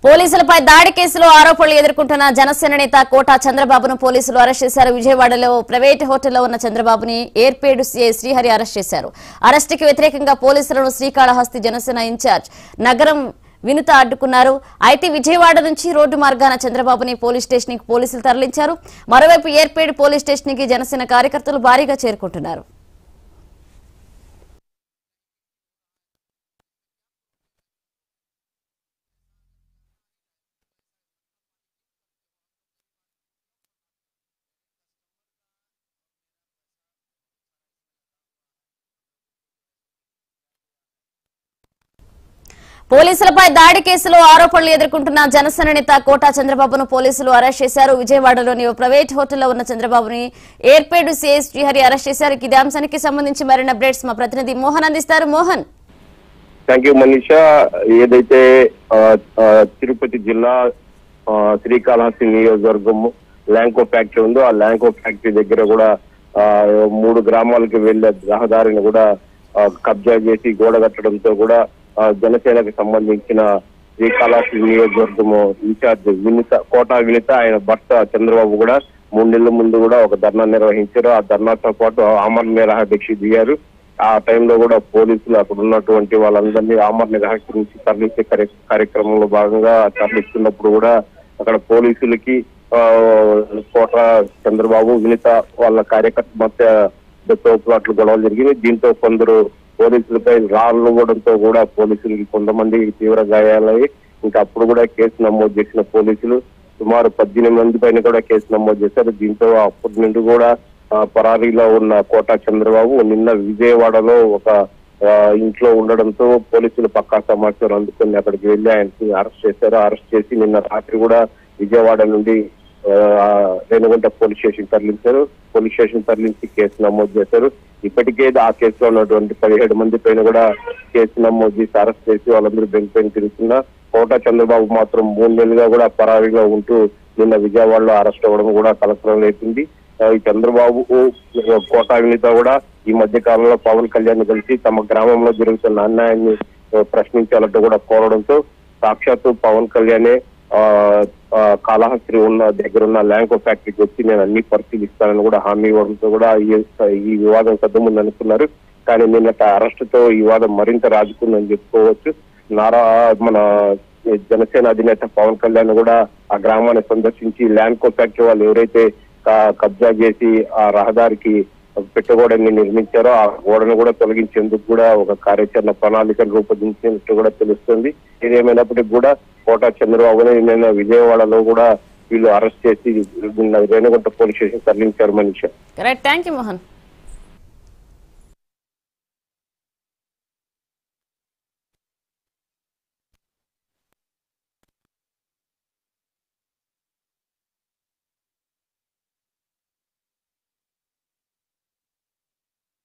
పోలీసులపై దాడి కేసులో ఆరోపణలు ఎదుర్కొంటున్న జనసేన నేత కోటా చంద్రబాబును పోలీసులు అరెస్ట్ చేశారు. విజయవాడలో ప్రైవేట్ హోటల్లో ఉన్న చంద్రబాబుని ఏర్పేడు సీఐ శ్రీహరి అరెస్ట్ చేశారు. అరెస్టుకి వ్యతిరేకంగా పోలీసులను శ్రీకాళహస్తి జనసేన ఇన్ఛార్జ్ నగరం వినుత అడ్డుకున్నారు. అయితే విజయవాడ నుంచి రోడ్డు మార్గాన చంద్రబాబుని పోలీస్ స్టేషన్ కి పోలీసులు తరలించారు. మరోవైపు ఏర్పేడు పోలీస్ స్టేషన్ కి జనసేన కార్యకర్తలు భారీగా చేరుకుంటున్నారు. పోలీసులపై దాడి కేసులో ఆరోపణలు ఎదుర్కొంటున్న జనసేన నేత కోటా చంద్రబాబును పోలీసులు అరెస్ట్ చేశారు. విజయవాడలోని ప్రైవేట్ హోటల్లో ఉన్న చంద్రబాబుని ఏర్పేడు సీఐ శ్రీహరి అరెస్ట్ చేశారు. ఇదే అంశానికి సంబంధించి మరిన్ని అప్డేట్స్ మా ప్రతినిధి మోహన్ అందిస్తారు. మోహన్. Thank you Manisha. ఏదైతే తిరుపతి జిల్లా శ్రీకాళహస్తి నియోజకవర్గం ల్యాంకో ఫ్యాక్టరీ ఉందో ఆ ల్యాంకో ఫ్యాక్టరీ దగ్గర కూడా 3 గ్రామాలకు వెళ్లే రహదారిని కూడా కబ్జా చేసి గోడ కట్టడంతో కూడా జనసేనకు సంబంధించిన శ్రీకాళహస్తి నియోజకవర్గము ఇన్ఛార్జ్ కోటా వినిత ఆయన భర్త చంద్రబాబు కూడా 3 నెలల ముందు కూడా ఒక ధర్నా నిర్వహించారు. ఆ ధర్నాతో పాటు ఆమరణ నిరాహార దీక్ష దిగారు. ఆ టైంలో కూడా పోలీసులు అక్కడ ఉన్నటువంటి వాళ్ళందరినీ ఆమరణ నిరాహార నుంచి తరలించే కార్యక్రమంలో భాగంగా తరలిస్తున్నప్పుడు కూడా అక్కడ పోలీసులకి కోటా చంద్రబాబు వినిత వాళ్ళ కార్యకర్త మధ్య తోపులాట్లు గొడవలు జరిగింది. దీంతో కొందరు పోలీసులపై రాళ్లు ఇవ్వడంతో కూడా పోలీసులకి కొంతమంది తీవ్ర గాయాలయ్యి ఇంకా అప్పుడు కూడా కేసు నమోదు చేసిన పోలీసులు సుమారు 18 మంది పైన కూడా కేసు నమోదు చేశారు. దీంతో అప్పటి నుండి కూడా పరారీలో ఉన్న కోటా చంద్రబాబు నిన్న విజయవాడలో ఒక ఇంట్లో ఉండడంతో పోలీసులు పక్కా సమాచారం అందుకుని అక్కడికి వెళ్లి ఆయనకి అరెస్ట్ చేశారు. అరెస్ట్ చేసి నిన్న రాత్రి కూడా విజయవాడ నుండి రేణుగుంట పోలీస్ స్టేషన్ తరలించారు. పోలీస్ స్టేషన్ తరలించి కేసు నమోదు చేశారు. ఇప్పటికే ఆ కేసులో ఉన్నటువంటి 17 మంది పైన కూడా కేసు నమోదు చేసి అరెస్ట్ చేసి వాళ్ళందరూ బెంచ్ పైన తిరుగుతున్నా కోటా చంద్రబాబు మాత్రం 3 నెలలుగా కూడా పరారీలో ఉంటూ నిన్న విజయవాడలో అరెస్ట్ అవ్వడం కూడా కలకలం లేపింది. ఈ చంద్రబాబు కోటా వినిత కూడా ఈ మధ్య కాలంలో పవన్ కళ్యాణ్ కలిసి తమ గ్రామంలో జరుగుతున్న అన్యాయాన్ని ప్రశ్నించాలంటూ కూడా కోరడంతో సాక్షాత్తు పవన్ కళ్యాణే కాళహస్తి దగ్గర ఉన్న ల్యాంకో ఫ్యాక్టరీకి వచ్చి నేను అన్ని పరిశీలిస్తానని కూడా హామీ ఇవ్వడంతో కూడా ఈ వివాదం సద్దుముందు అనుకున్నారు. కానీ నిన్నటి అరెస్ట్ తో ఈ వివాదం మరింత రాజుకుందని చెప్పుకోవచ్చు. మన జనసేన అధినేత పవన్ కళ్యాణ్ కూడా ఆ గ్రామాన్ని సందర్శించి ల్యాంకో ఫ్యాక్టరీ వాళ్ళు ఎవరైతే కబ్జా చేసి ఆ రహదారికి పెట్టగోడని నిర్మించారో ఆ గోడను కూడా తొలగించేందుకు కూడా ఒక కార్యాచరణ ప్రణాళికను రూపొందించినట్టు కూడా తెలుస్తుంది. ఏదేమైనప్పటికీ కూడా కోటా చంద్రబాబుని నిన్న విజయవాడలో కూడా వీళ్ళు అరెస్ట్ చేసి రేణుగుంట పోలీస్ స్టేషన్ తరలించారు. మనీషా. Thank you Mohan.